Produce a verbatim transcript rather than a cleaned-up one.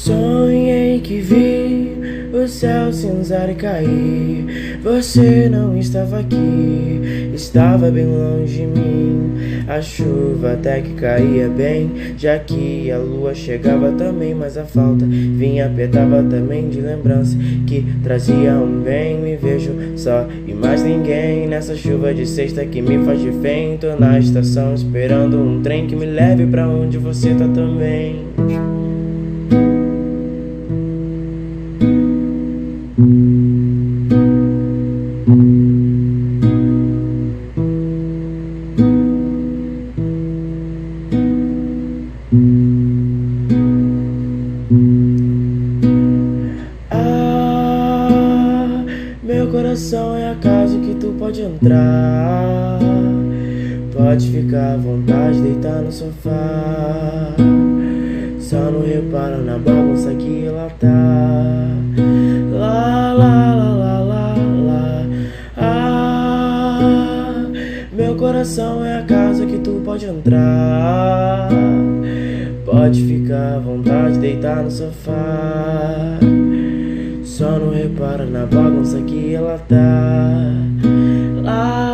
Sonhei que vi o céu cinzar e cair. Você não estava aqui, estava bem longe de mim. A chuva até que caía bem, já que a lua chegava também. Mas a falta vinha, apertava também de lembrança que trazia um bem. Me vejo só e mais ninguém nessa chuva de sexta que me faz refém. Tô na estação esperando um trem que me leve pra onde você tá também. Ah, meu coração é a casa que tu pode entrar. Pode ficar à vontade, deitar no sofá. Só não repara na bagunça que ela tá. Lá, lá, lá, lá, lá, lá. Ah, meu coração é a casa que tu pode entrar. Pode ficar à vontade, deitar no sofá. Só não repara na bagunça que ela tá. Lá,